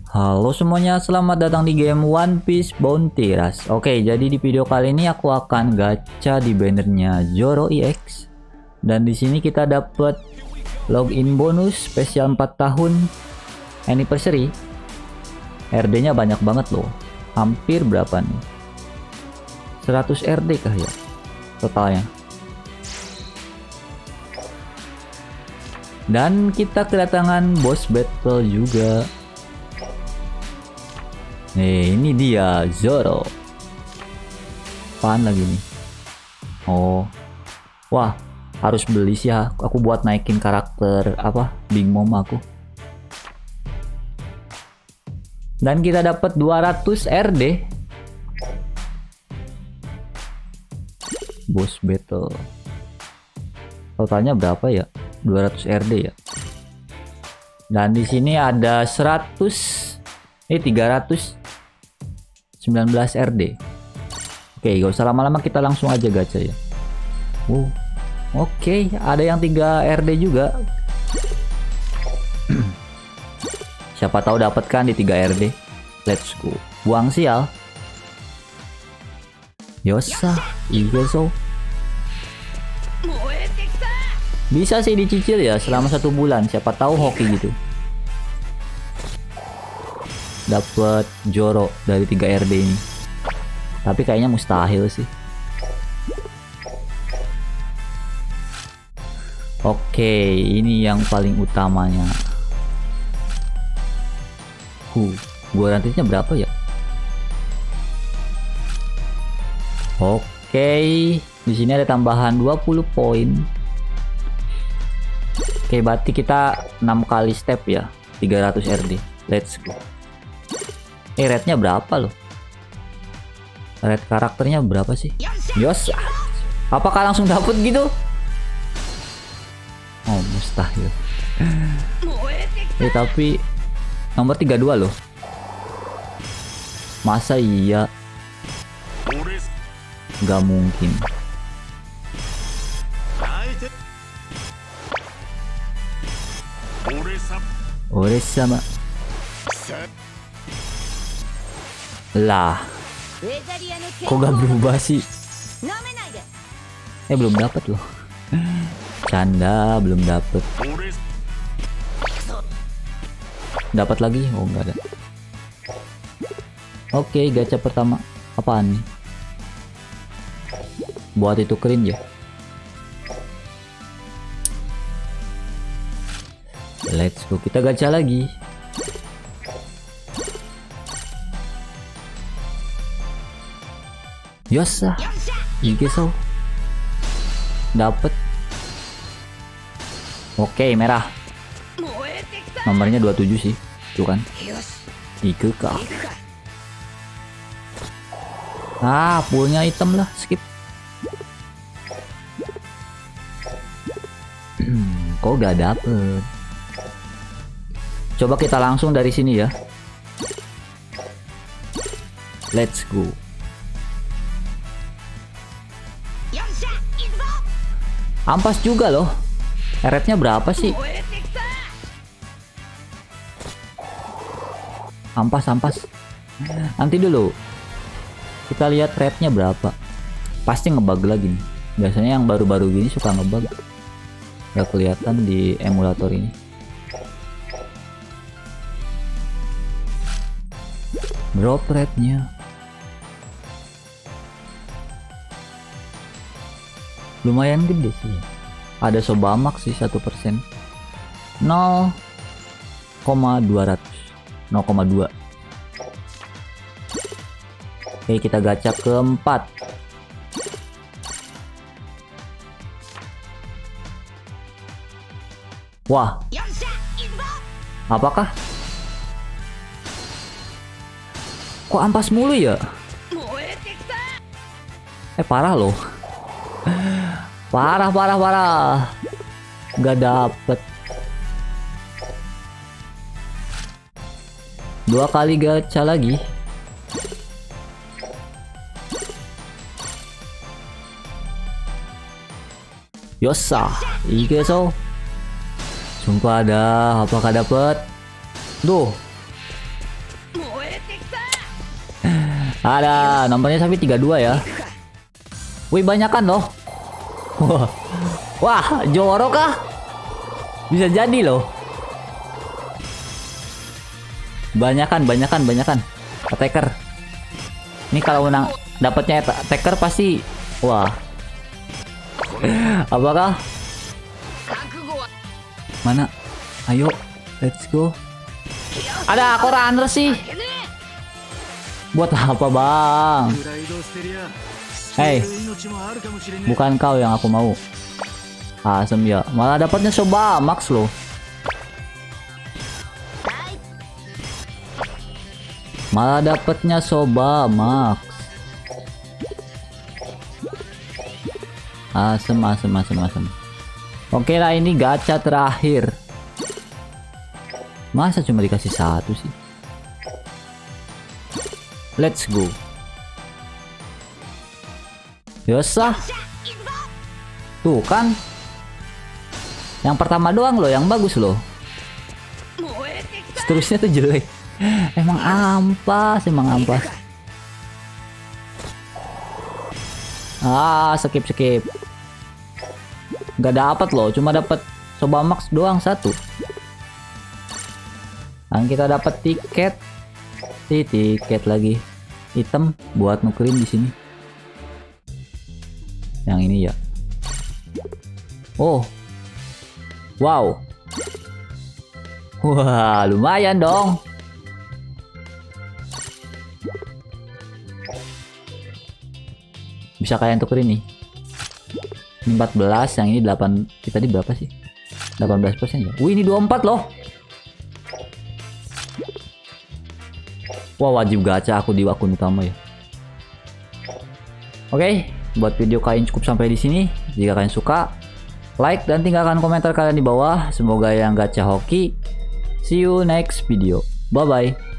Halo semuanya, selamat datang di game One Piece Bounty Rush. Oke, jadi di video kali ini aku akan gacha di bannernya Zoro EX. Dan di sini kita dapat login bonus spesial 4 tahun anniversary. RD-nya banyak banget loh. Hampir berapa nih? 100 RD kah ya totalnya? Dan kita kedatangan boss battle juga. Nih, ini dia Zoro. Apaan lagi nih? Oh, wah, harus beli sih ya. Aku buat naikin karakter apa? Big Mom aku. Dan kita dapat 200 RD. Boss battle. Totalnya berapa ya? 200 RD ya. Dan di sini ada 319 RD. Oke, gak usah lama-lama, kita langsung aja gacha ya. Oke, ada yang 3 RD juga. Siapa tahu dapat kan di 3 RD. Let's go. Buang sial. Yosa, Igeso. Bisa sih dicicil ya selama 1 bulan. Siapa tahu hoki gitu. Dapat Zoro dari 3 RD ini. Tapi kayaknya mustahil sih. Oke, ini yang paling utamanya. Gua rantisnya berapa ya? Oke, di sini ada tambahan 20 poin. Oke, berarti kita 6 kali step ya. 300 RD. Let's go. Rate-nya berapa loh? Rate karakternya berapa sih? Yos. Apakah langsung dapet gitu? Oh, mustahil. Tapi nomor 32 loh. Masa iya? Gak mungkin. Ore-sama. Lah, kok gak berubah sih? Belum dapat loh. Canda, belum dapat. Dapat lagi? Oh, nggak ada. Oke, gacha pertama. Apaan nih? Buat itu keren ya. Let's go, kita gacha lagi. Yosa, Igeso. Dapet. Oke, merah. Nomornya 27 sih. Tuh kan. Ikeka. Poolnya hitam lah. Skip. Kok gak dapet? Coba kita langsung dari sini ya. Let's go. Ampas juga loh. Rate-nya berapa sih? Ampas. Nanti dulu. Kita lihat rate-nya berapa. Pasti ngebug lagi nih. Biasanya yang baru-baru gini suka ngebug. Gak kelihatan di emulator ini. Drop rate-nya. Lumayan gede sih. Ada Sobamax sih 1%. 0,200. 0,2. Oke, kita gacha keempat. Wah. Apakah? Kok ampas mulu ya? Parah loh. Parah. Gak dapet. 2 kali gacha lagi. Yosa, Igeso. Sumpah ada, apakah dapet? Duh, Ada nomornya sampai 32 ya. Wih, banyakan loh. Wah. Wah, Joro kah? Bisa jadi loh. Banyakan. Attacker. Ini kalau menang dapatnya attacker pasti wah. Apakah? Mana? Ayo, let's go. Ada aku runner sih. Buat apa, Bang? Hey, bukan kau yang aku mau. Asem ya. Malah dapatnya Soba Max loh. Malah dapatnya Soba Max. Asem. Oke lah, ini gacha terakhir. Masa cuma dikasih satu sih? Let's go. Yosah. Tuh kan. Yang pertama doang loh yang bagus loh. Seterusnya tuh jelek. Emang ampas. Skip. Gak dapat loh, cuma dapat Soba Max doang satu. Dan kita dapat tiket. Tiket lagi. Item buat nukerin di sini. Yang ini ya. Oh. Wow. Wah, lumayan dong. Bisa kalian tukerin nih. Ini 14, yang ini 8. Kita tadi berapa sih? 18% ya. Wih, ini 24 loh. Wah, wajib gacha aku di akun utama ya. Oke, buat video kalian cukup sampai di sini. Jika kalian suka, like dan tinggalkan komentar kalian di bawah. Semoga yang gacha hoki. See you next video. Bye bye.